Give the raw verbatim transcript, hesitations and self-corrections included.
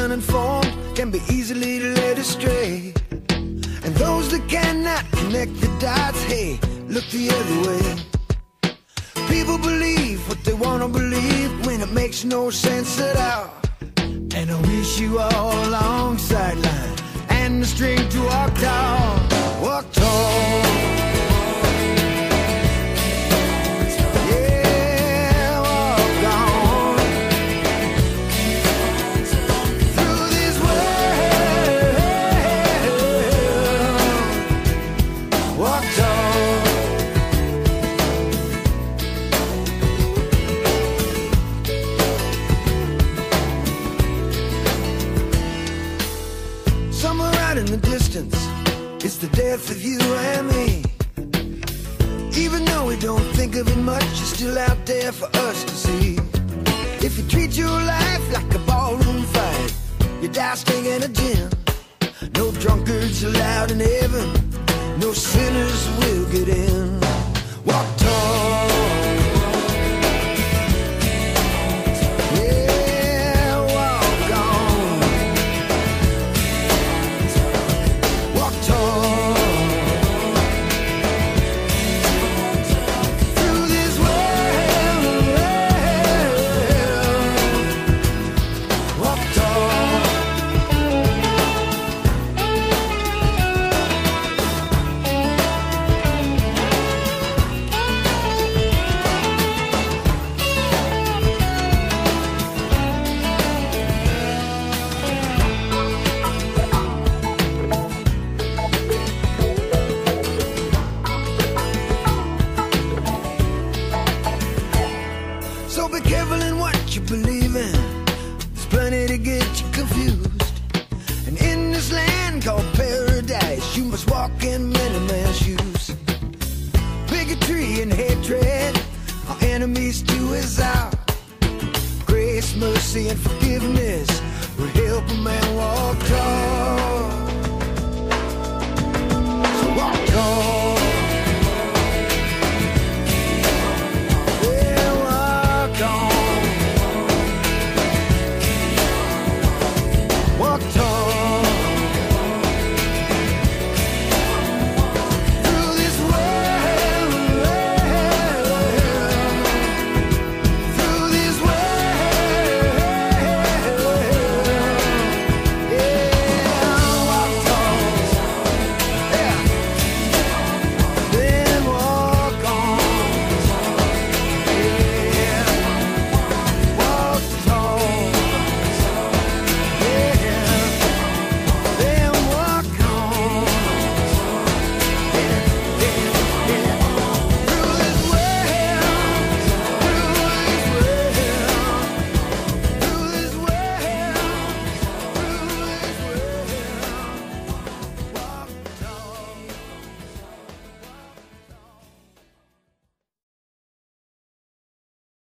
uninformed can be easily led astray. And those that cannot connect the dots, hey, look the other way. People believe what they want to believe when it makes no sense at all. And I wish you all a long sideline and the strength to walk tall, walk tall. Somewhere out in the distance, it's the death of you and me. Even though we don't think of it much, it's still out there for us to see. If you treat your life like a ballroom fight, you die staying in a gym. No drunkards allowed in heaven, no sinners will get in. Walk tall. So be careful in what you believe in. There's plenty to get you confused. And in this land called paradise, you must walk in many man's shoes. Bigotry and hatred, our enemies do is out. Grace, mercy, and forgiveness will help a man walk tall.